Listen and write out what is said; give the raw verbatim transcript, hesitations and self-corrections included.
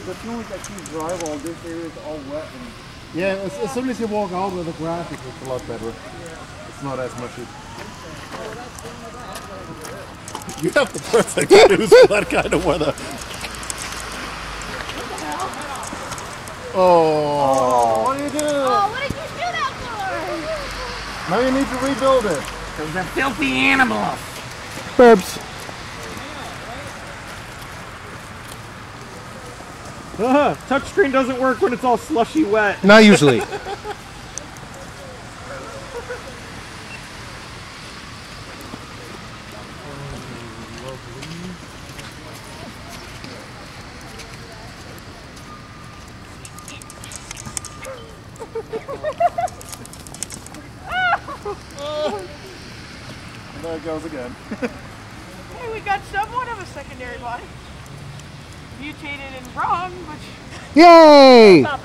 the snow is actually drivable. This area is all wet. And yeah, as, as soon as you walk out with the graphic, it's a lot better. It's not as much. You have the perfect shoes for that kind of weather. Oh. oh, what do you do? Oh, what did you do that for? Now you need to rebuild it. Those are filthy animals. Burps. Uh, touchscreen doesn't work when it's all slushy wet. Not usually. There it goes again. Hey, we got somewhat of a secondary body. Mutated and wrong, but... Yay! Stop